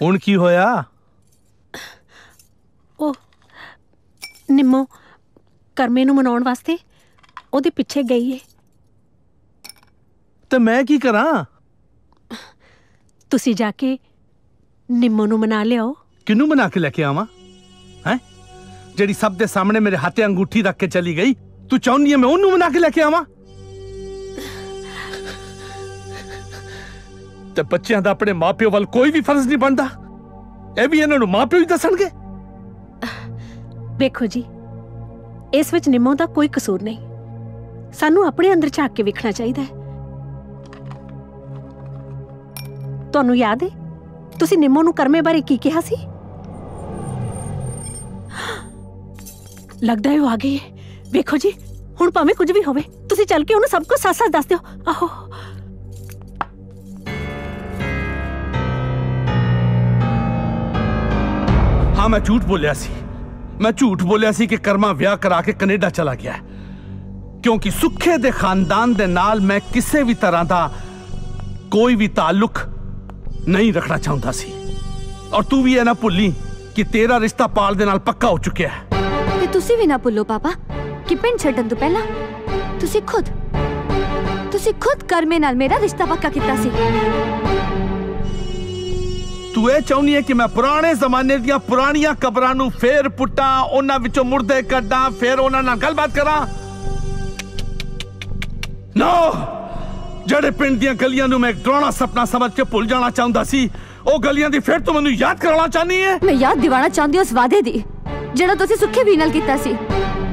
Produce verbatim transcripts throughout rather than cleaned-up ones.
हुण की होया? ओ निम्मो करमे नूं मनाउण वास्ते ओहदे पिछे गई है। ते मैं की करां? तुसी जाके निम्मो नूं मना लियाओ। किनू मना के लेके आवां? हैं जेड़ी सब दे सामने मेरे हाथे अंगूठी रख के चली गई, तू चाहुंदी है मैं ओनू मना के लेके आवां? ते बच्चियां दा अपने मां प्यो वाल कोई भी फर्ज नहीं बनदा? ए भी इन्हां नूं मां प्यो ही दसणगे? वेखो जी, इस विच निम्मो दा कोई कसूर नहीं। सानू अपने अंदर झाक के वेखना चाहिदा है। तुहानू याद है तुसी निम्मो नूं करमे बारे की कहा सी? लगदा है वो आ गई है। वेखो जी, हुण भावें कुछ भी होवे, तुसी चल के उन्हें सब कुछ सच सच दस दिओ। आहो हाँ, मैं झूठ बोलिया सी। मैं झूठ बोलिया सी कि कर्मा विआह करा के कनेडा चला गया है, क्योंकि सुखे दे खानदान दे नाल मैं किसी भी तरह का कोई भी ताल्लुक नहीं रखना चाहता सी। और तू भी ये ना भुल्ली कि तेरा रिश्ता पाल दे नाल पक्का हो चुका है। ते तुसी भी ना भुल्लो पापा कि पिंड छड्डन तो पहला तुसी खुद तुसी खुद करमे नाल मेरा रिश्ता पक्का किया सी। तू ये चाहनी है कि मैं पुराने जमाने दियां पुरानियां कबरां नूं फेर पुट्टा, उन्हां विचों मुर्दे कड्डां, फिर उन्हां नाल गलबात करां? नो, जेड़े पिंड दियां गलियां नूं मैं एक डरावना सपना समझ के भुल जाना चाहता सी, ओ गलियां दी फिर तू मैनूं याद कराना चाहनी है? मैं याद दिवाना चाहती उस वादे दी जेड़ा तुसी सुखे भी नाल कीता सी,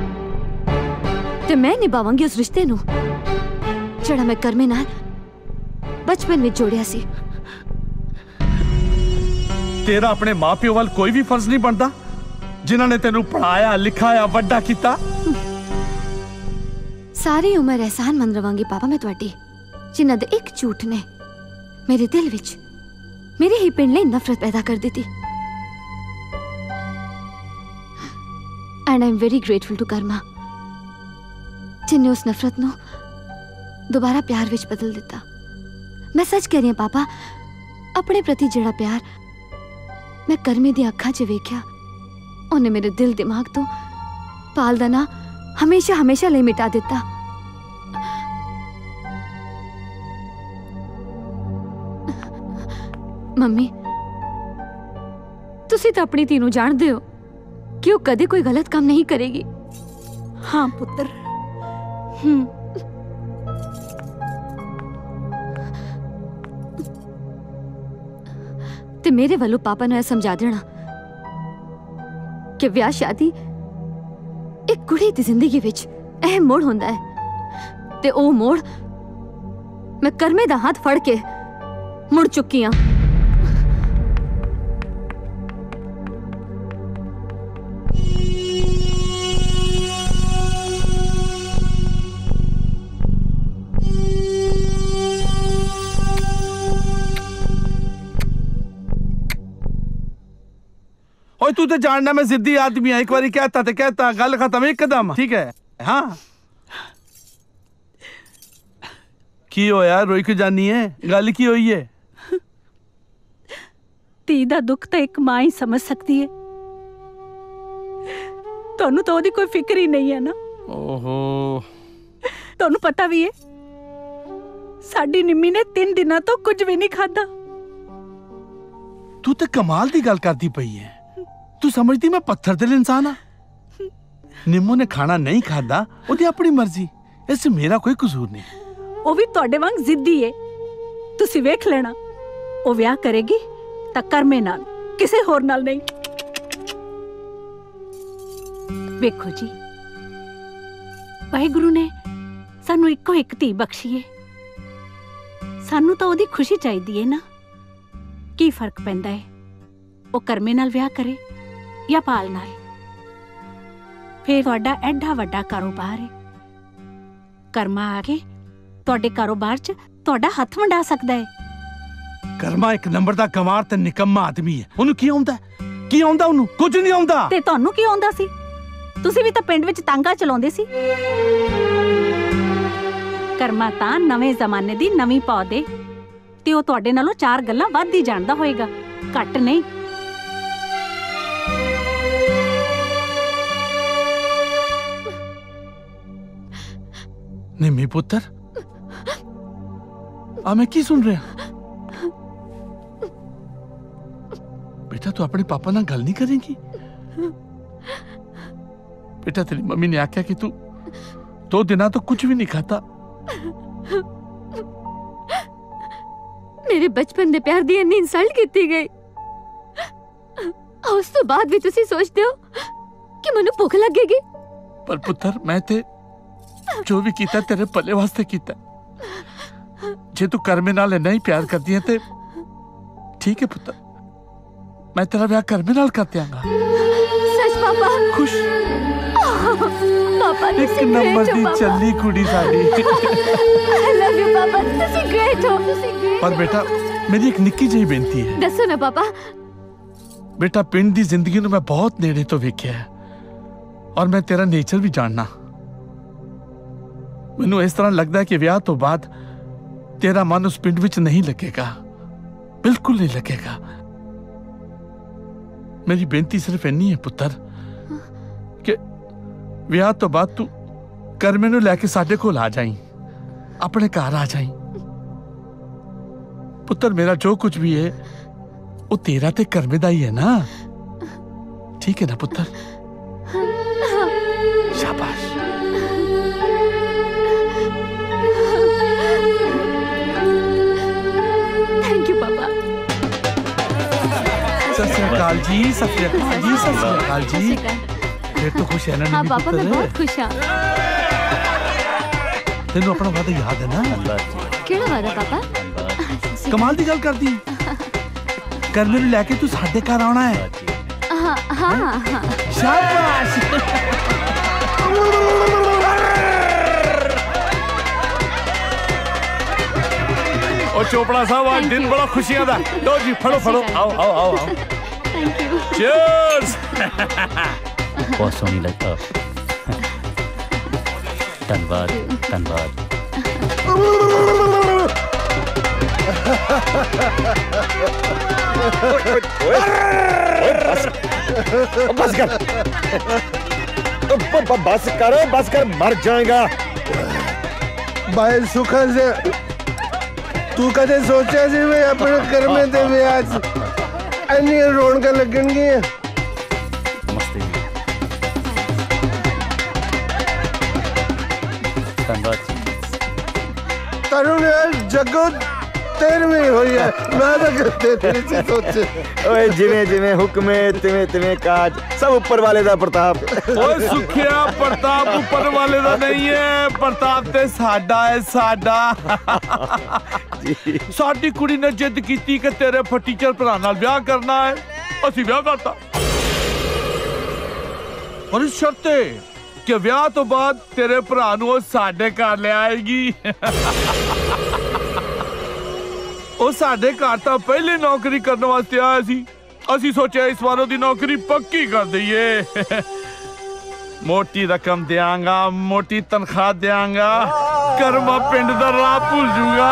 ते मैं निभावांगी उस रिश्ते नूं जेड़ा मैं करमे नाल बचपन में जोड़िया सी। तेरा अपने मां प्यो वाल कोई भी फर्ज नहीं बनता, जिन्हां ने तेनू पढ़ाया लिखाया वड्डा कीता? सारी उम्र एहसान मंद रवांगी पापा मैं तुहाडी, जिन्हां दे एक झूठ ने मेरे दिल विच मेरे ही पिंड लई नफरत पैदा कर दी थी। And I am very grateful to karma जिन्हें उस नफरत नू दोबारा प्यार विच बदल दिता। मैं सच कह रही हूं पापा, अपने प्रति जेड़ा प्यार मैं करमे दी अखां च वेख्या, उन्हें मेरे दिल दिमाग तो पाल दा ना हमेशा हमेशा लई मिटा दिता। मम्मी, तुसी तो अपनी धी नूं जाणदे हो कि वो कदे कोई गलत काम नहीं करेगी। हाँ पुत्र। हम्म ते मेरे वालों पापा ने समझा देना कि ब्याह शादी एक कुड़ी दी जिंदगी विच अहम मोड़ होंदा है, ते ओ मोड़ मैं करमे दा हाथ फड़ के मुड़ चुकी हां। ओए तू तो जानना मैं जिद्दी आदमी है, एक बारी कहता तो कहता, गल खत्म एक कदम, ठीक है? हाँ की होया, रोई क्यों जानी है? गल की होई है? धी दा दुख तो एक मां ही समझ सकती है, तुहानू तो ओदी कोई फिक्र ही नहीं है ना। ओहो, तुहानू पता भी है साडी निम्मी ने तीन दिनों तो कुछ भी नहीं खादा। तू तो कमाल दी गल करती पई है। तू समझती मैं पत्थर दिल इंसान हाँ? निम्मो ने खाना नहीं खादा, ओदी अपनी मर्जी, इससे मेरा कोई कसूर नहीं। वो भी तुहाडे वांग जिद्दी है, तुसी वेख लेना, वो ब्याह करेगी तां करमे नाल, किसे होर नाल नहीं। वेखो जी, वाहिगुरु ने सानू इक्को एक धी बख्शी है, सानू तां ओदी खुशी चाहिदी है ना। की फर्क पैंदा है वो करमे नाल ब्याह करे या पाल नाल? फिर तुहाडा एडा वड्डा कारोबार है, कर्मा आके तुहाडे कारोबार च तुहाडा हथ वंडा सकदा है। कर्मा एक नंबर दा गंवार ते निकम्मा आदमी है, ओनू की आउंदा है? की आउंदा ओनू? कुछ नहीं आउंदा। ते तुहानू की आउंदा सी? तुसी भी तां पिंड विच तांगा चलाउंदे सी। कर्मा तां नवें जमाने दी नवीं पौधे ते ओ तुहाडे नालों चार गल्लां वध ही जाणदा होएगा। घट नहीं। निम्मी पुत्र, आ मैं की सुन रहा? बेटा तू अपने पापा ना गल नहीं करेगी? बेटा तेरी मम्मी ने आख्या कि तू दो दिन तो कुछ भी नहीं खाता। मेरे बचपन दे प्यार दी इन्नी इंसल्ट की गई, उस तो बाद भी तुसी सोचते हो कि मैनू भुख लगेगी? पर पुत्र मैं ते जो भी कीता तेरे भले वास्ते कीता। जे तू करमे नाल नहीं प्यार करती है ते ठीक है पुत्र, मैं तेरा ब्याह करमे नाल कर दियांगा। सच पापा? खुश पापा एक नंबर दी चली कुड़ी साडी। आई लव यू पापा, तुसी ग्रेट हो, तुसी ग्रेट। पर बेटा मेरी एक निक्की जी बेनती है। दसो ना पापा। बेटा पिंड दी जिंदगी नूं मैं बहुत नेड़े तो वेख्या है और मैं तेरा नेचर भी जानना। मैनू इस तरह लगता है कि ब्याह तो बाद तेरा मन उस पिंड विच नहीं लगेगा, बिल्कुल नहीं लगेगा। मेरी बेनती सिर्फ इन्नी है पुत्र कि ब्याह तो बाद तू करमे नूं लैके साडे कोल आ जाई, अपने घर आ जाई। पुत्र मेरा जो कुछ भी है वो तेरा ते करमे दा ही है ना, ठीक है ना पुत्र? शाबाश। थैंक यू पापा। सत श्री अकाल जी, सत श्री अकाल जी, सत श्री अकाल जी। फिर तो खुश है ना? हाँ पापा मैं बहुत खुश हाँ। तेनू अपना वादा याद है ना? केड़ा वादा पापा? कमाल दी गल करदी, करमे नूं लैके तू साडे घर आना है। हाँ हाँ हाँ। शाबाश। ओ चोपड़ा साहब आज दिन बड़ा खुशियां दा। लो जी फड़ो फड़ो, आओ आओ आओ आओ। Thank you. चीयर्स। बहुत सोहनी लगता। धन्यवाद धन्यवाद। बस कर बस करो बस कर, मर जाएगा। भाई सुखा से तू कदे सोचा सी मैं अपने करमे दे ब्याज इन्नी रौनक लगणगी। मस्ती धन्यवाद। तरुण यार जगो तेरहवीं हुई है, मैं तो करते तेरे से सोचे। ओए जिवें जिवें हुक्मे तिवें तिवें काज, सब ऊपर वाले दा प्रताप। ओए सुखिया प्रताप ऊपर वाले दा नहीं है, प्रताप ते साडा है, साडा। साडी कुड़ी ने जिद कीती कि तेरे फटीचर भरा नाल ब्याह करना है, असीं ब्याह करता। और इस शर्त कि ब्याह तो बाद तेरे भरा नूं साडे घर ले आएगी। ਉਹ ਸਾਡੇ ਘਰ ਤਾਂ ਪਹਿਲੇ ਨੌਕਰੀ ਕਰਨ ਵਾਸਤੇ ਆਇਆ ਸੀ। ਅਸੀਂ ਸੋਚਿਆ ਇਸ ਵਾਰ ਉਹਦੀ ਨੌਕਰੀ ਪੱਕੀ ਕਰ ਦਈਏ। ਮੋਟੀ ਰਕਮ ਦਿਆਂਗਾ, ਮੋਟੀ ਤਨਖਾਹ ਦਿਆਂਗਾ, ਕਰਮਾ ਪਿੰਡ ਦਾ ਰਾਹ ਭੁੱਲ ਜੂਗਾ।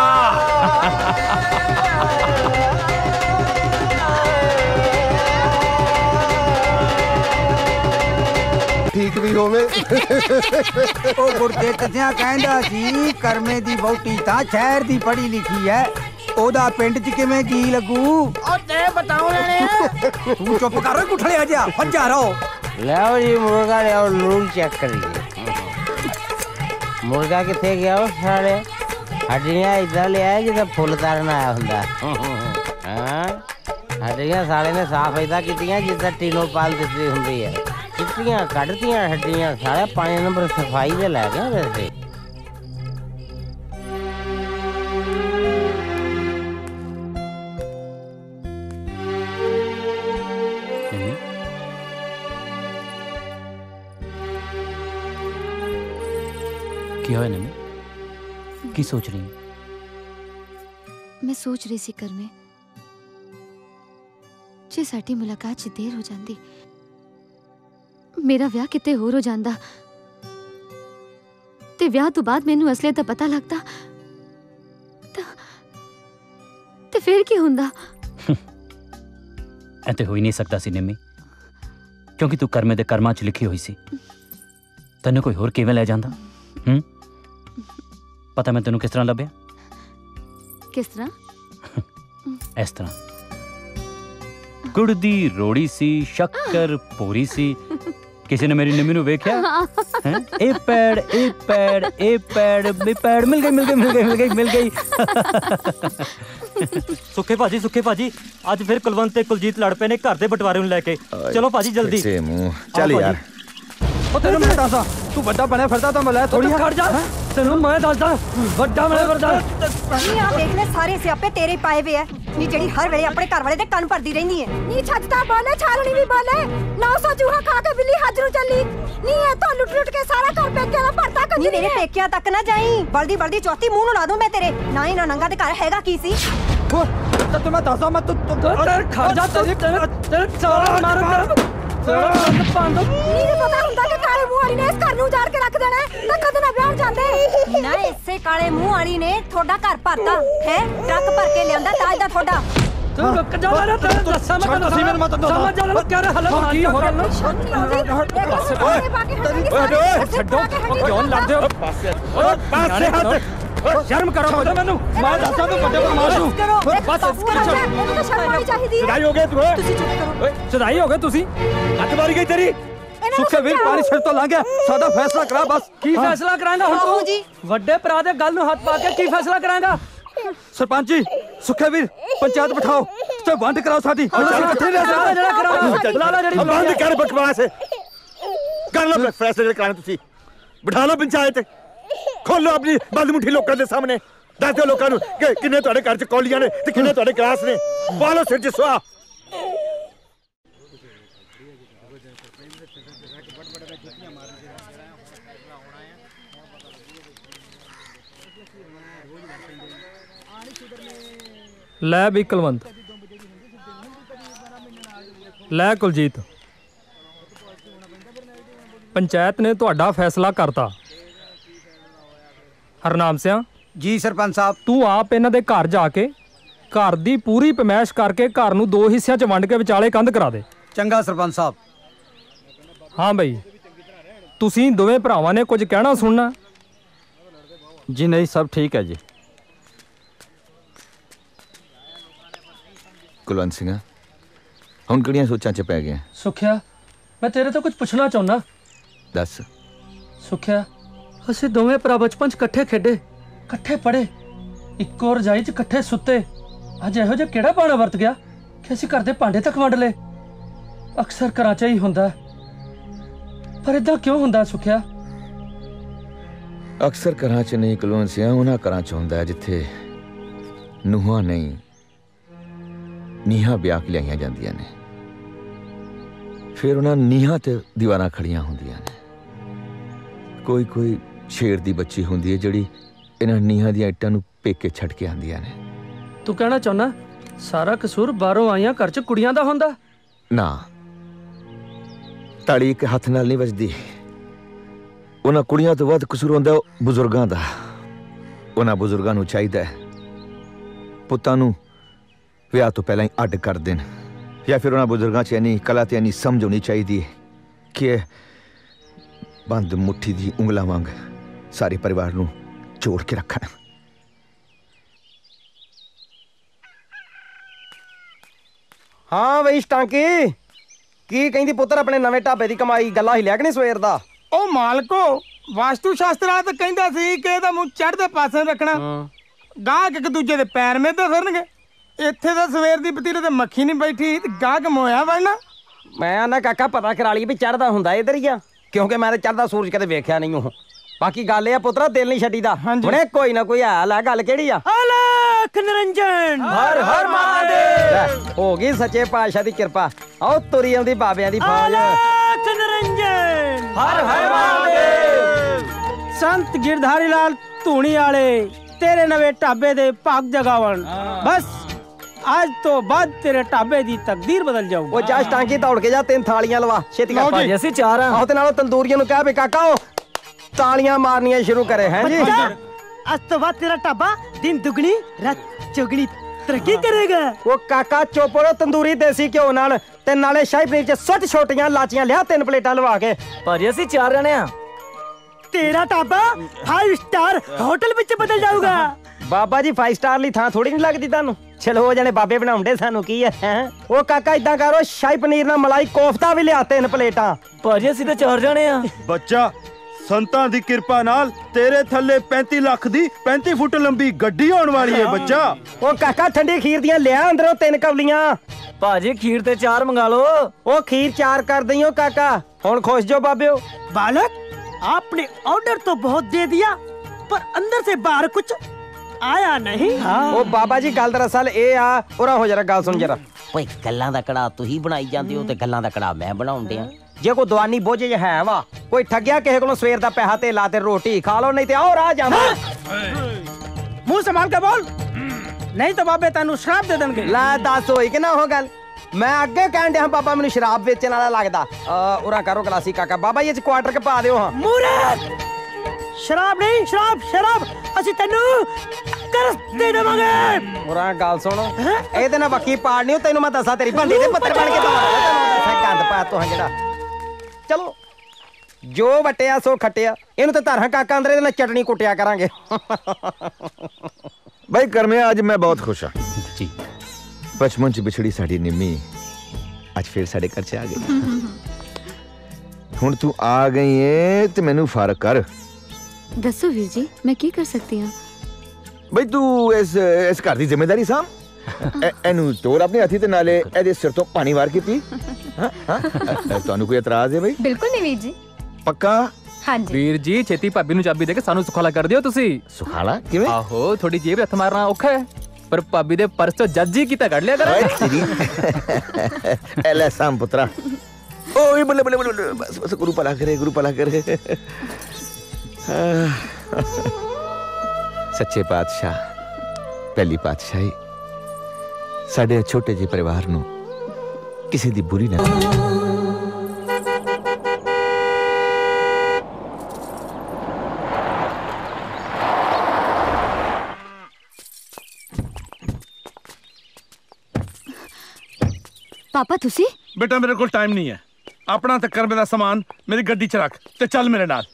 ठीक भी होवे। ਉਹ ਗੁਰਦੇ ਕੱਸਿਆਂ ਕਹਿੰਦਾ ਸੀ ਕਰਮੇ ਦੀ ਵਹੁਟੀ ਤਾਂ ਸ਼ਹਿਰ ਦੀ ਪੜ੍ਹੀ ਲਿਖੀ ਹੈ, ਉਹਦਾ ਪਿੰਡ 'ਚ ਕਿਵੇਂ ਜੀ ਲੱਗੂ? ਉਹ ਤੇ ਬਤਾਉ ਲੈਣੇ। ਤੂੰ ਚੁੱਪ ਕਰ ਗੁੱਠਲਿਆ ਜਾ, ਭੱਜਾ ਰਹੋ। ਲਿਆਓ ਜੀ ਮੁਰਗਾ ਲਿਆਓ, ਲੂਣ ਚੈੱਕ ਕਰੀਏ। ਮੁਰਗਾ ਕਿੱਥੇ ਗਿਆ ਉਹ ਸਾਲੇ? ਹੱਡੀਆਂ ਇਦਾਂ ਲਿਆਇਆ ਜਿੱਦਾਂ ਫੁੱਲ ਤਾਰਨ ਆਇਆ ਹੁੰਦਾ। ਹਾਂ ਹੱਡੀਆਂ ਸਾਲੇ ਨੇ ਸਾਫ਼ ਇਦਾਂ ਕੀਤੀਆਂ ਜਿੱਦਾਂ ਟੀਨੋ ਪਾਲ ਦਿੱਤੀ ਹੁੰਦੀ ਹੈ। ਚਿੱਟੀਆਂ ਕੱਢਤੀਆਂ ਹੱਡੀਆਂ, ਸਾਰਾ ਪੰਜ ਨੰਬਰ ਸਫਾਈ ਦੇ ਲੈ ਗਿਆ ਵੈਸੇ। क्या है नमी? की सोच रही? मैं सोच रही सी करमे जे साडी मुलाकात च देर हो जाती, मेरा विआह किते होर हो जांदा ते विआह तो बाद मैनू असले दा पता लगदा ते फिर की हुंदा? ਐ ਤੇ ਹੋ ਹੀ ਨਹੀਂ ਸਕਦਾ ਸੀ ਨਿੰਮੀ, ਕਿਉਂਕਿ ਤੂੰ ਕਰਮੇ ਦੇ ਕਰਮਾਂ 'ਚ ਲਿਖੀ ਹੋਈ ਸੀ। ਤੈਨੂੰ ਕੋਈ ਹੋਰ ਕਿਵੇਂ ਲੈ ਜਾਂਦਾ? ਹੂੰ ਪਤਾ ਮੈਂ ਤੈਨੂੰ ਕਿਸ ਤਰ੍ਹਾਂ ਲੱਭਿਆ? ਕਿਸ ਤਰ੍ਹਾਂ? ਇਸ ਤਰ੍ਹਾਂ, ਗੁੜ ਦੀ ਰੋੜੀ ਸੀ, ਸ਼ੱਕਰ ਪੂਰੀ ਸੀ। ਕਿਸੇ ਨੇ ਮੇਰੀ ਨਿੰਮੀ ਨੂੰ ਵੇਖਿਆ ਹੈ? ਇਹ ਪੈੜ ਇਹ ਪੈੜ ਇਹ ਪੈੜ ਇਹ ਪੈੜ ਮਿਲ ਗਈ ਮਿਲ ਗਈ ਮਿਲ ਗਈ ਮਿਲ ਗਈ ਮਿਲ ਗਈ। ਸੁੱਖੇ ਭਾਜੀ ਸੁੱਖੇ ਭਾਜੀ ਅੱਜ ਫਿਰ ਕੁਲਵੰਤ ਤੇ ਕੁਲਜੀਤ ਲੜ ਪਏ ਨੇ ਘਰ ਦੇ ਬਟਵਾਰੇ ਨੂੰ ਲੈ ਕੇ। ਚਲੋ ਭਾਜੀ ਜਲਦੀ। ਸੇ ਮੂੰਹ ਚੱਲ ਯਾਰ। ਉਹ ਤੈਨੂੰ ਮੈਂ ਦੱਸਦਾ, ਤੂੰ ਵੱਡਾ ਬਣਿਆ ਫਿਰਦਾ ਤਾਂ ਮੈਂ ਲੈ ਥੋੜੀ ਖੜ ਜਾ, ਤੈਨੂੰ ਮੈਂ ਦੱਸਦਾ ਵੱਡਾ ਬਣਿਆ ਫਿਰਦਾ। ਨੀ ਆ ਦੇਖ ਲੈ ਸਾਰੇ ਸਿਆਪੇ ਤੇਰੇ ਪਾਏ ਵੇ ਐ। ਨੀ ਜਿਹੜੀ ਹਰ ਵੇਲੇ ਆਪਣੇ ਘਰ ਵਾਲੇ ਦੇ ਕੰਨ ਭਰਦੀ ਰਹਿੰਦੀ ਐ। ਨੀ ਛੱਜਦਾ ਬੋਲੇ ਛਾਲਣੀ ਵੀ ਬੋਲੇ, ਨੌ ਸੌ ਚੂਹਾ ਖਾ ਕੇ ਬਿੱਲੀ ਹੱਜ ਨੂੰ ਚੱਲੀ। ਨੀ ਇਹ ਤਾਂ ਲੁੱਟ ਲੁੱਟ ਕੇ ਸਾਰਾ ਘਰ ਪੇਕਿਆਂ ਦਾ ਭਰਤਾ ਕੰਜਰੀ। ਨੀ ਮੇਰੇ ਪੇਕਿਆਂ ਤੱਕ ਨਾ ਜਾਈ, ਬਲਦੀ ਬਲਦੀ ਚੌਥੀ ਮੂੰਹ ਨੂੰ ਲਾ ਦੂੰ ਮੈਂ ਤੇਰੇ। ਨਾ ਹੀ ਨਾ ਨੰਗਾ ਦੇ ਘਰ ਹੈਗਾ ਕੀ ਸੀ। ਤੇ ਮੈਂ ਦੱਸਦਾ ਮੈਂ ਤੂੰ ਖੜ ਜਾ, ਤੇਰੇ ਤੇਰੇ ਸਾਰਾ ਮਾਰ ਨੀ ਪਤਾ ਹੁੰਦਾ ਕਿ ਕਾਲੇ ਮੂੰਹ ਵਾਲੀ ਨੇ ਇਸ ਘਰ ਨੂੰ ਉਜਾੜ ਕੇ ਰੱਖ ਦੇਣਾ ਤਾਂ ਕਦੇ ਨਾ ਵਿਆਹ ਜਾਂਦੇ। ਨਾ ਇਸੇ ਕਾਲੇ ਮੂੰਹ ਵਾਲੀ ਨੇ ਤੁਹਾਡਾ ਘਰ ਭਰਤਾ ਹੈ, ਟਰੱਕ ਭਰ ਕੇ ਲਿਆਂਦਾ ਤਾਜ ਦਾ ਤੁਹਾਡਾ। ਤੂੰ ਰੁਕ ਜਾ ਨਾ, ਤੈਨੂੰ ਦੱਸਾਂ ਮੈਂ ਤੈਨੂੰ ਸਮਝ ਜਾ ਲੈ ਕਿਹੜੇ ਹਾਲਤ ਕੀ ਹੋ ਰਿਹਾ। ਛੱਡੋ ਕਿਉਂ ਲੜਦੇ ਹੋ? ਓਏ ਪਾਸੇ ਹੱਥ, ਸ਼ਰਮ ਕਰੋ ਮੈਨੂੰ। ਮੈਂ ਦੱਸਾਂ ਤੂੰ ਵੱਡੇ ਬਦਮਾਸ਼ ਨੂੰ। ਬਸ ਇਹਨੂੰ ਤਾਂ ਸ਼ਰਮ ਆਣੀ ਚਾਹੀਦੀ ਹੈ। ਸਦਾਈ ਹੋ ਗਏ ਤੂੰ, ਤੁਸੀਂ ਚੁੱਪ ਕਰੋ। ਓਏ ਸਦਾਈ ਹੋ ਗਏ ਤੁਸੀਂ। ਹੱਥ ਮਾਰੀ ਗਈ ਤੇਰੀ। ਸੁੱਖੇ ਵੀਰ ਪਾਣੀ ਸਿਰ ਤੋਂ ਲੰਘ ਗਿਆ, ਸਾਡਾ ਫੈਸਲਾ ਕਰਾ ਬਸ। ਕੀ ਫੈਸਲਾ ਕਰਾਂਗਾ ਹੁਣ ਆਹੋ ਜੀ। ਤੂੰ? ਵੱਡੇ ਭਰਾ ਦੇ ਗੱਲ ਨੂੰ ਹੱਥ ਪਾ ਕੇ ਕੀ ਫੈਸਲਾ ਕਰਾਂਗਾ? ਸਰਪੰਚ ਜੀ, ਸੁੱਖੇ ਵੀਰ ਪੰਚਾਇਤ ਬਿਠਾਓ ਤੇ ਵੰਡ ਕਰਾਓ ਸਾਡੀ। ਹੁਣ ਅਸੀਂ ਇਕੱਠੇ ਰਹਿ ਸਕਦੇ। ਜਿਹੜਾ ਕਰਾਂਗਾ ਲਾ ਲਾ ਜਿਹੜੀ ਬੰਦ ਕਰ ਬਕਵਾਸ। ਕਰ ਲਓ ਫੈਸਲੇ ਜਿਹੜੇ ਕਰਾਣੇ ਤੁਸੀਂ। ਬਿਠਾ ਲਓ ਪੰਚਾਇਤ, ਖੋਲੋ ਆਪਣੀ ਬੰਦ ਮੁੱਠੀ ਲੋਕਾਂ ਦੇ ਸਾਹਮਣੇ। ਦੱਸ ਦਿਓ ਲੋਕਾਂ ਨੂੰ ਕਿ ਕਿੰਨੇ ਤੁਹਾਡੇ ਘਰ 'ਚ ਕੌਲੀਆਂ ਨੇ ਤੇ ਕਿੰਨੇ ਤੁਹਾਡੇ ਗਲਾਸ ਨੇ। ਪਾ ਲਓ ਸਿਰ 'ਚ ਸੁਆਹ। ਲੈ ਵੀ ਕੁਲਵੰਤ, ਲੈ ਕੁਲਜੀਤ, ਪੰਚਾਇਤ ਨੇ ਤੁਹਾਡਾ ਫੈਸਲਾ ਕਰਤਾ। ਹਰਨਾਮ ਸਿਆਂ ਜੀ ਸਰਪੰਚ ਸਾਹਿਬ। ਤੂੰ ਆਪ ਇਹਨਾਂ ਦੇ ਘਰ ਜਾ ਕੇ ਘਰ ਦੀ ਪੂਰੀ ਪਮੈਸ਼ ਕਰਕੇ ਘਰ ਨੂੰ ਦੋ ਹਿੱਸਿਆਂ 'ਚ ਵੰਡ ਕੇ ਵਿਚਾਲੇ ਕੰਧ ਕਰਾ ਦੇ। ਚੰਗਾ ਸਰਪੰਚ ਸਾਹਿਬ। ਹਾਂ ਬਈ, ਤੁਸੀਂ ਦੋਵੇਂ ਭਰਾਵਾਂ ਨੇ ਕੁਝ ਕਹਿਣਾ ਸੁਣਨਾ? ਜੀ ਨਹੀਂ, ਸਭ ਠੀਕ ਹੈ ਜੀ। ਕੁਲਵੰਤ ਸਿੰਘ ਹੁਣ ਕਿਹੜੀਆਂ ਸੋਚਾਂ 'ਚ ਪੈ ਗਿਆ? ਸੁਖਿਆ, ਮੈਂ ਤੇਰੇ ਤੋਂ ਕੁਝ ਪੁੱਛਣਾ ਚਾਹੁੰਦਾ। ਦੱਸ। ਸੁਖਿਆ, ਅਸੀਂ ਦੋਵੇਂ ਭਰਾ ਬਚਪਨ 'ਚ ਇਕੱਠੇ ਖੇਡੇ, ਇਕੱਠੇ ਪੜ੍ਹੇ, ਇੱਕੋ ਰਜਾਈ 'ਚ ਇਕੱਠੇ ਸੁੱਤੇ। ਅੱਜ ਇਹੋ ਜਿਹਾ ਕਿਹੜਾ ਬਾਣਾ ਵਰਤ ਗਿਆ ਕਿ ਅਸੀਂ ਘਰ ਦੇ ਭਾਂਡੇ ਤੱਕ ਵੰਡ ਲਏ? ਅਕਸਰ ਘਰਾਂ 'ਚ ਹੀ ਹੁੰਦਾ, ਪਰ ਏਦਾਂ ਕਿਉਂ ਹੁੰਦਾ ਸੁਖਿਆ? ਅਕਸਰ ਘਰਾਂ 'ਚ ਨਹੀਂ ਕੁਲਵੰਤ ਸਿੰਘ, ਉਹਨਾਂ ਘਰਾਂ 'ਚ ਹੁੰਦਾ ਜਿੱਥੇ ਨੂੰਹਾਂ ਨਹੀਂ ਨੀਹਾਂ ਵਿਆਹ ਕੇ ਲਿਆਈਆਂ ਜਾਂਦੀਆਂ ਨੇ। ਫਿਰ ਉਹਨਾਂ ਨੀਹਾਂ ਤੇ ਦੀਵਾਰਾਂ ਖੜੀਆਂ ਹੁੰਦੀਆਂ ਨੇ। ਕੋਈ ਕੋਈ ਸ਼ੇਰ ਦੀ ਬੱਚੀ ਹੁੰਦੀ ਹੈ ਜਿਹੜੀ ਇਹਨਾਂ ਨੀਹਾਂ ਦੀਆਂ ਇੱਟਾਂ ਨੂੰ ਪੇਕੇ ਛੱਡ ਕੇ ਆਉਂਦੀਆਂ ਨੇ। ਤੂੰ ਕਹਿਣਾ ਚਾਹੁੰਦਾ ਸਾਰਾ ਕਸੂਰ ਬਾਹਰੋਂ ਆਈਆਂ ਘਰ 'ਚ ਕੁੜੀਆਂ ਦਾ ਹੁੰਦਾ? ਨਾ, ਤਾੜੀ ਇੱਕ ਹੱਥ ਨਾਲ ਨਹੀਂ ਵੱਜਦੀ। ਉਹਨਾਂ ਕੁੜੀਆਂ ਤੋਂ ਵੱਧ ਕਸੂਰ ਹੁੰਦਾ ਬਜ਼ੁਰਗਾਂ ਦਾ। ਉਹਨਾਂ ਬਜ਼ੁਰਗਾਂ ਨੂੰ ਚਾਹੀਦਾ ਹੈ ਪੁੱਤਾਂ ਨੂੰ ਵਿਆਹ ਤੋਂ ਪਹਿਲਾਂ ਹੀ ਅੱਡ ਕਰ ਦੇਣ, ਜਾਂ ਫਿਰ ਉਹਨਾਂ ਬਜ਼ੁਰਗਾਂ 'ਚ ਇੰਨੀ ਕਲਾ ਤੇ ਇੰਨੀ ਸਮਝ ਹੋਣੀ ਚਾਹੀਦੀ ਹੈ ਕਿ ਬੰਦ ਮੁੱਠੀ ਦੀ ਉਂਗਲਾਂ ਵਾਂਗ ਸਾਰੇ ਪਰਿਵਾਰ ਨੂੰ ਜੋੜ ਕੇ ਰੱਖਣ। ਹਾਂ ਬਈ ਸਟਾਂਕੀ, ਕੀ ਕਹਿੰਦੀ ਪੁੱਤਰ ਆਪਣੇ ਨਵੇਂ ਢਾਬੇ ਦੀ ਕਮਾਈ? ਗੱਲਾਂ ਹੀ ਲਿਆ ਕਿ ਨਹੀਂ ਸਵੇਰ ਦਾ? ਉਹ ਮਾਲਕੋ, ਵਾਸਤੂ ਸ਼ਾਸਤਰਾ ਤਾਂ ਕਹਿੰਦਾ ਸੀ ਕਿ ਇਹਦਾ ਮੂੰਹ ਚੜ੍ਹਦੇ ਪਾਸੇ ਰੱਖਣਾ। ਗਾਹਕ ਇੱਕ ਦੂਜੇ ਦੇ ਪੈਰ ਮੇਦੇ ਫਿਰਨਗੇ। ਇੱਥੇ ਤਾਂ ਸਵੇਰ ਦੀ ਪਤੀਲੇ ਤੇ ਮੱਖੀ ਨਹੀਂ ਬੈਠੀ ਤੇ ਗਾਹਕ ਮੋਇਆ ਵੜਨਾ। ਮੈਂ ਨਾ ਕਾਕਾ ਪਤਾ ਕਰਾ ਲਈ ਵੀ ਚੜ੍ਹਦਾ ਹੁੰਦਾ ਇੱਧਰ ਹੀ ਆ, ਕਿਉਂਕਿ ਮੈਂ ਤਾਂ ਚੜ੍ਹਦਾ ਸੂਰਜ ਕਦੇ ਵੇਖਿਆ ਨਹੀਂ। ਉਹ ਬਾਕੀ ਗੱਲ ਇਹ ਆ ਪੁੱਤਰਾ, ਦਿਲ ਨਹੀਂ ਛੱਡੀਦਾ। ਹੁਣੇ ਕੋਈ ਨਾ ਕੋਈ ਹਾਲ ਆ। ਗੱਲ ਕਿਹੜੀ ਆ? ਅਲਖ ਨਿਰੰਜਨ, ਹਰ ਹਰ ਮਹਾਦੇਵ। ਹੋ ਗਈ ਸੱਚੇ ਪਾਤਸ਼ਾਹ ਦੀ ਕਿਰਪਾ। ਆਓ ਤੁਰੀ ਆਉਂਦੀ ਬਾਬਿਆਂ ਦੀ ਫੌਜ। ਅਲਖ ਨਿਰੰਜਨ, ਹਰ ਹਰ ਮਹਾਦੇਵ। ਸੰਤ ਗਿਰਧਾਰੀ ਲਾਲ ਧੂਣੀ ਵਾਲੇ ਤੇਰੇ ਨਵੇਂ ਢਾਬੇ ਦੇ ਭਾਗ ਜਗਾਵਣ। ਬਸ ਅੱਜ ਤੋਂ ਬਾਅਦ ਤੇਰੇ ਢਾਬੇ ਦੀ ਤਕਦੀਰ ਬਦਲ ਜਾਊਗੀ। ਉਹ ਜਾ ਸਟਾਂਕੀ ਦੌੜ ਕੇ ਜਾ, ਤਿੰਨ ਥਾਲੀਆਂ ਲਵਾ ਛੇਤੀ ਕਰ। ਭਾਜੀ ਅਸੀਂ ਚਾਰ ਆ। ਆਹੋ ਤੇ ਨਾਲੋਂ ਤੰਦੂਰੀਆਂ ਨੂੰ ਕਹਿ ਵੀ ਕਾਕਾ ਉਹ ਤਾਲੀਆਂ ਮਾਰਨੀਆਂ ਸ਼ੁਰੂ ਕਰੇ। ਹੈ ਜੀ, ਅੱਜ ਤੋਂ ਬਾਅਦ ਤੇਰਾ ਢਾਬਾ ਦਿਨ ਦੁਗਣੀ ਰਾਤ ਚੌਗਣੀ तरक्की करेगा। वो काका चुप रहो, तंदूरी देसी घ्यो नाल ते नाले शाही पनीर च सुट छोटियां लाचियां लिया तीन प्लेटां लवा के। भाजी असि चार जने आ। तेरा ढाबा फाइव स्टार होटल विच बदल जाऊगा। बाबा जी फाइव स्टार ली थां थोड़ी नहीं लगदी तानू। चलो वो जने बाबे बनाउंदे सानू की है हैं। ओ काका इदां करो शाही पनीर नाल मलाई कोफ्ता भी लिया तीन प्लेटां। भाजी असि ते चार जने आ। बच्चा संतां दी किरपा नाल तेरे थल्ले पैंती लाख दी पैंती फुट लंबी गड्डी होने वाली है बच्चा। ओ काका ठंडी खीर दियां लिया अंदरों तीन कवलियां। भाजी खीर ते चार मंगा लो। ओ खीर चार कर दईओ काका, हुण खुश जो बाबियो। बालक आपने ऑर्डर तो बहुत दे दिया पर अंदर से बाहर कुछ आया नहीं। ओ बाबा जी गल दरअसल ए आ, उरा हो जरा गल सुन जरा। ओए गल्लां दा कड़ा तुही बनाई जांदे हो ते गल्लां दा कड़ा मैं बनाउण दियां। जे कोई दवानी बोझ है वा, कोई ठगिया किसे कोलों सवेर दा पैसा ते ला ते रोटी खा लो, नहीं ते आओ राह जावा। मुंह संभाल के बोल, नहीं तो बाबे तेनू शराब दे देंगे। ला दस होई कि ना हो गल। मैं अगे कहन दिया बाबा मैनू शराब बेचने वाला लगदा। उरा करो गलासी काका, बाबा ये च क्वार्टर के पा दियो। हां मुराद शराब नहीं, शराब शराब असि तेनू करस दे देवांगे। उरा गल सुन, ए ते ना वक्की पाड़नी हो, तेनू मैं दसा तेरी बंदी दे पत्थर बन के दवा गंद पा तो जेड़ा। चलो जो वटिया सो खटिया, इनू ते धरहां काका अंदर इहदे नाल चटनी कुटिया करांगे। भाई करमे आज मैं बहुत खुश हाँ जी। बचपन च बिछड़ी साडी निम्मी आज फिर साडे घर च आ गई। हुण तू आ गई है ते मैनू फर्क कर। दसो वीर जी मैं की कर सकती हूँ। भाई तू इस इस घर दी जिम्मेदारी साम एनू तोड़ अपने हथी ते नाले एदे सिर तो पानी वार के पी। हां हां ਤੁਹਾਨੂੰ ਕੋਈ ਇਤਰਾਜ਼ ਹੈ भाई? बिल्कुल नहीं वीर जी। पक्का? हाँ जी। ਵੀਰ ਜੀ ਛੇਤੀ ਭਾਬੀ ਨੂੰ ਚਾਬੀ ਦੇ ਕੇ ਸਾਨੂੰ ਸੁਖਾਲਾ ਕਰ ਦਿਓ ਤੁਸੀਂ। ਸੁਖਾਲਾ ਕਿਵੇਂ? ਆਹੋ ਥੋੜੀ ਜੇਬ ਹੱਥ ਮਾਰਨਾ ਔਖਾ ਹੈ ਪਰ ਭਾਬੀ ਦੇ ਪਰਸ ਤੋਂ ਜੱਜੀ ਕੀਤਾ ਕੱਢ ਲਿਆ ਕਰਾਂਗੇ। ਐਲੇ ਸਾਮ ਪੁੱਤਰਾ। ਓਏ ਬੱਲੇ ਬੱਲੇ ਬੱਲੇ ਬਸ ਬਸ ਗੁਰੂ ਭਲਾ ਕਰੇ ਗੁਰੂ ਭਲਾ ਕਰੇ। ਸੱਚੇ ਪਾਤਸ਼ਾਹ ਪਹਿਲੀ ਪਾਤਸ਼ਾਹੀ ਸਾਡੇ ਛੋਟੇ ਜਿਹੇ ਪਰਿਵਾਰ ਨੂੰ ਕਿਸੇ ਦੀ ਬੁਰੀ ਨਾ पापा तुसी? बेटा मेरे को टाइम नहीं है, अपना ते कर मेरा सामान मेरी गड्डी च रख ते चल मेरे नाल।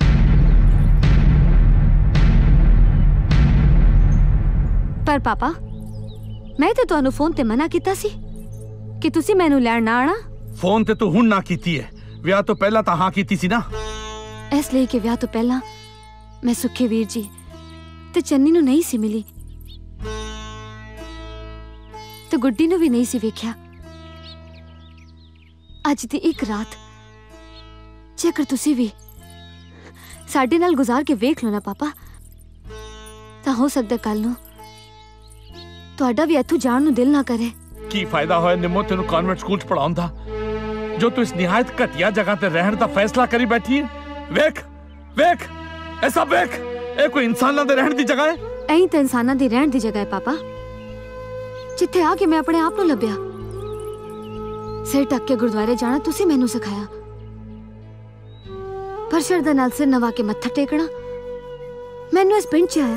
पर पापा मैं ते ਤੁਹਾਨੂੰ ਫੋਨ ਤੇ ਮਨਾ ਕੀਤਾ ਸੀ ਕਿ ਤੁਸੀਂ ਮੈਨੂੰ ਲੈਣ ਨਾ ਆਣਾ। ਫੋਨ ਤੇ ਤੂੰ ਹੁਣ ਨਾ ਕੀਤੀ ਹੈ, ਵਿਆਹ ਤੋਂ ਪਹਿਲਾਂ ਤਾਂ ਹਾਂ ਕੀਤੀ ਸੀ ਨਾ। ਇਸ ਲਈ ਕਿ ਵਿਆਹ ਤੋਂ ਪਹਿਲਾਂ ਮੈਂ ਸੁੱਖੇ ਵੀਰ ਜੀ ਤੇ ਚੰਨੀ ਨੂੰ ਨਹੀਂ ਸੀ ਮਿਲੀ ਤੇ ਗੁੱਡੀ ਨੂੰ ਵੀ ਨਹੀਂ ਸੀ ਵੇਖਿਆ। ਅੱਜ ਦੀ ਇੱਕ ਰਾਤ ਜੇਕਰ ਤੁਸੀਂ ਵੀ ਸਾਡੇ ਨਾਲ ਗੁਜ਼ਾਰ ਕੇ ਵੇਖ ਲਓ ਨਾ ਪਾਪਾ ਤਾਂ ਹੋ ਸਕਦਾ ਕੱਲ ਨੂੰ ਤੁਹਾਡਾ ਵੀ ਇੱਥੋਂ ਜਾਣ ਨੂੰ ਦਿਲ ਨਾ ਕਰੇ। ਕੀ ਫਾਇਦਾ ਹੋਇਆ ਨਿੰਮੋ ਤੈਨੂੰ ਕਨਵੈਂਟ ਸਕੂਲ ਚ ਪੜਾਉਣ ਦਾ ਜੋ ਤੂੰ ਇਸ ਨਿਹਾਇਤ ਘਟੀਆ ਜਗ੍ਹਾ ਤੇ ਰਹਿਣ ਦਾ ਫੈਸਲਾ ਕਰੀ ਬੈਠੀ ਹੈ। ਵੇਖ ਵੇਖ ਐਸਾ ਵੇਖ, ਇਹ ਕੋਈ ਇਨਸਾਨਾਂ ਦੇ ਰਹਿਣ ਦੀ ਜਗ੍ਹਾ ਹੈ? ਐਂ ਤਾਂ ਇਨਸਾਨਾਂ ਦੀ ਰਹਿਣ ਦੀ ਜਗ੍ਹਾ ਹੈ ਪਾਪਾ, ਜਿੱਥੇ ਆ ਕੇ ਮੈਂ ਆਪਣੇ ਆਪ ਨੂੰ ਲੱਭਿਆ। ਸਿਰ ਢੱਕ ਕੇ ਗੁਰਦੁਆਰੇ ਜਾਣਾ ਤੁਸੀਂ ਮੈਨੂੰ ਸਿਖਾਇਆ, ਪਰ ਸ਼ਰਧਾ ਨਾਲ ਸਿਰ ਨਵਾ ਕੇ ਮੱਥਾ ਟੇਕਣਾ ਮੈਨੂੰ ਇਸ ਪਿੰਡ 'ਚ ਆਇਆ।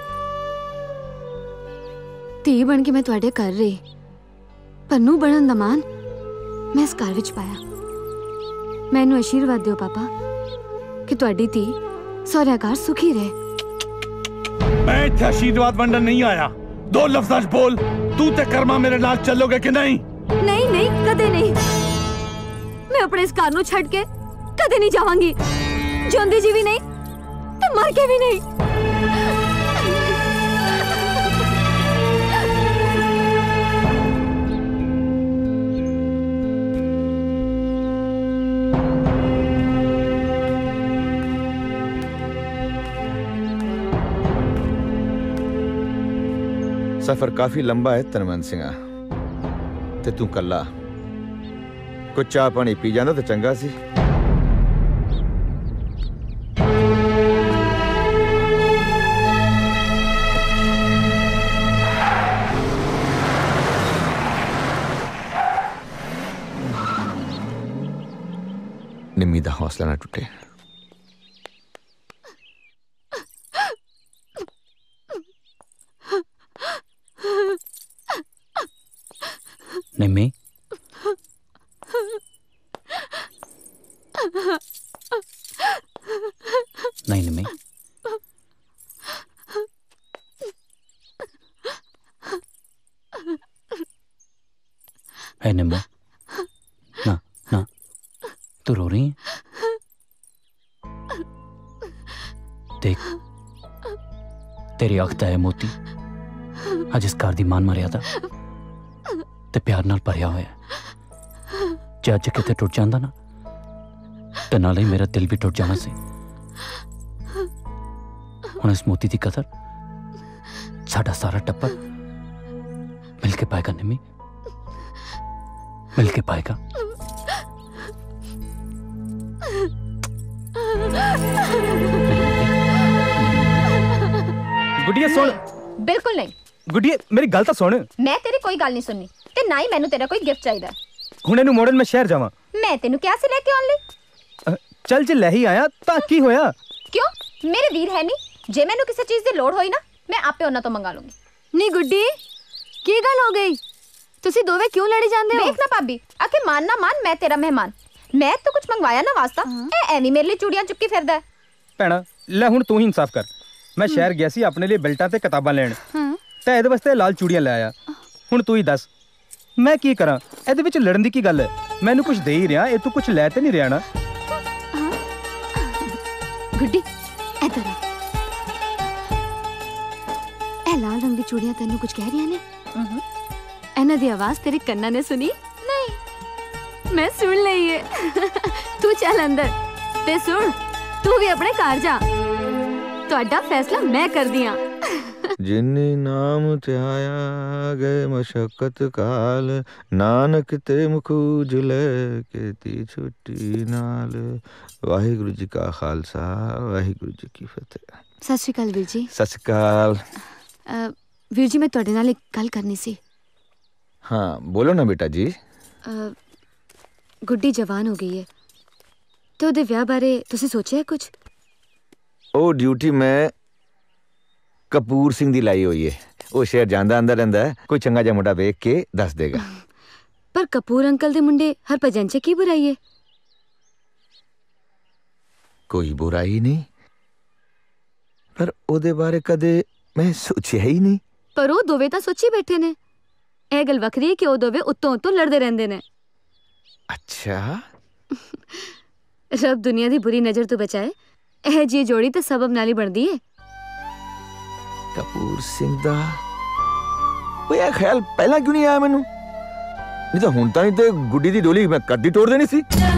ਧੀ ਬਣ ਕੇ ਮੈਂ ਤੁਹਾਡੇ ਘਰ ਰਹੀ, ਪਰ ਨੂੰ ਬਣਨ ਦਾ ਮਾਣ ਮੈਂ ਇਸ ਘਰ ਵਿੱਚ ਪਾਇਆ। ਮੈਨੂੰ ਆਸ਼ੀਰਵਾਦ ਦਿਓ ਪਾਪਾ ਕਿ ਤੁਹਾਡੀ ਧੀ ਸਹੁਰਿਆਂ ਘਰ ਸੁਖੀ ਰਹੇ। ਮੈਂ ਇੱਥੇ ਆਸ਼ੀਰਵਾਦ ਵੰਡਣ ਨਹੀਂ ਆਇਆ। ਦੋ ਲਫ਼ਜ਼ਾਂ 'ਚ ਬੋਲ, ਤੂੰ ਤੇ ਕਰਮਾ ਮੇਰੇ ਨਾਲ ਚੱਲੋਗੇ ਕਿ ਨਹੀਂ? ਨਹੀਂ ਨਹੀਂ ਕਦੇ ਨਹੀਂ। ਮੈਂ ਆਪਣੇ ਇਸ ਘਰ ਨੂੰ ਛੱਡ ਕੇ ਕਦੇ ਨਹੀਂ ਜਾਵਾਂਗੀ, ਜਿਉਂਦੀ ਜੀ ਵੀ ਨਹੀਂ ਤੇ ਮਰ ਕੇ ਵੀ ਨਹੀਂ। सफर काफी लंबा है धनवंत सिंह, ते तू कला कुछ चाह पानी पी जाना तो चंगा सी। निम्मी दा हौसला ना टुटे। निम्मी नहीं निम्मी है निम्बो ना ना तू रो रही है? देख तेरी अख दा है मोती अज इस घर दी मान मर्यादा ते प्यार नाल भरिया होया जे अज किते टुट जांदा ना ते नाले मेरा दिल भी टुट जाना सी। हुण इस मोती दी कदर साडा सारा टब्बर मिल के पाएगा निम्मी, मिल के पाएगा। गुडिया सुन। बिल्कुल नहीं। गुडिया मेरी गल तो सुन। मैं तेरी कोई गल नहीं सुननी ते ना ही मैनू तेरा कोई गिफ्ट चाहिदा। हुण इनू मोड़न मैं शहर जावां। मैं तेनू क्या से लेके आउण लई? चल जे ले ही आया तां की होया? क्यों मेरे वीर है नहीं, जे मैनू किसी चीज दी लोड़ होई ना मैं आपे उन्हां तो मंगा लूंगी। नी गुड्डी की गल हो गई? तुसी दोवे क्यों लड़ी जांदे हो? देख ना भाभी आके मान ना मान मैं तेरा मेहमान, मैं तो कुछ मंगवाया ना वास्ता ए एवी मेरे लिए चूड़ियां चुपकी फिरदा है। भैणा ले हुण तू ही इंसाफ कर। मैं शहर गया सी अपने लिए बेल्टां ते किताबां लैण ते इहदे वास्ते लाल चूड़ियां ले आया। हुण तू ही दस मैं की करा? इहदे विच लड़न दी की गल है? मैनू कुछ दे ही रिहा, ए तू कुछ लै ते नहीं रिहा ना? गुड्डी इधर आ। ए लाल रंग दी चूड़ियां तैनू कुछ कह रही ने? इन्हां दी आवाज तेरे कन्ना ने सुनी? नहीं मैं सुन लई है। तू चल अंदर ते सुन, तू भी अपने घर जा, तुहाडा फैसला मैं कर दियां। जिन्नी नाम ते आया गए मशक्कत काल, नानक ते मुख उजले केती छुट्टी नाल। वाहिगुरु जी का खालसा वाहिगुरु जी की फतेह। सत श्री अकाल वीर जी। सत श्री अकाल। वीर जी मैं तुहाडे नाल एक गल करनी सी। हाँ बोलो ना बेटा जी। अ, गुड्डी जवान हो गई है तो ਉਹਦੇ ਵਿਆਹ ਬਾਰੇ ਤੁਸੀਂ ਸੋਚਿਆ ਕੁਝ? ਉਹ ਡਿਊਟੀ ਮੈਂ ਕਪੂਰ ਸਿੰਘ ਦੀ ਲਾਈ ਹੋਈ ਹੈ। ਉਹ ਸ਼ਹਿਰ ਜਾਂਦਾ ਅੰਦਰ ਰਹਿੰਦਾ ਹੈ, ਕੋਈ ਚੰਗਾ ਜਿਹਾ ਮੁੰਡਾ ਵੇਖ ਕੇ ਦੱਸ ਦੇਗਾ। ਪਰ ਕਪੂਰ ਅੰਕਲ ਦੇ ਮੁੰਡੇ ਹਰਭਜਨ ਚ ਕੀ ਬੁਰਾਈ ਹੈ? ਕੋਈ ਬੁਰਾਈ ਨਹੀਂ, ਪਰ ਉਹਦੇ ਬਾਰੇ ਕਦੇ ਮੈਂ ਸੋਚਿਆ ਹੀ ਨਹੀਂ। ਪਰ ਉਹ ਦੋਵੇਂ ਤਾਂ ਸੋਚੀ ਬੈਠੇ ਨੇ। ਇਹ ਗੱਲ ਵੱਖਰੀ ਹੈ ਕਿ ਉਹ ਦੋਵੇਂ ਉੱਤੋਂ ਉੱਤੋਂ ਲੜਦੇ ਰਹਿੰਦੇ ਨੇ। ਅੱਛਾ रब दुनिया दी बुरी नजर तो बचाए, एह जी जोड़ी तो सबब नाली बनदी है। कपूर सिंह दा ਉਹ ਇਹ ਖਿਆਲ ਪਹਿਲਾਂ ਕਿਉਂ ਨਹੀਂ ਆਇਆ ਮੈਨੂੰ? ਨਹੀਂ ਤਾਂ ਹੁਣ ਤਾਂ ਹੀ ਤੇ ਗੁੱਡੀ ਦੀ ਡੋਲੀ ਮੈਂ ਕੱਦੀ ਤੋੜ ਦੇਣੀ ਸੀ।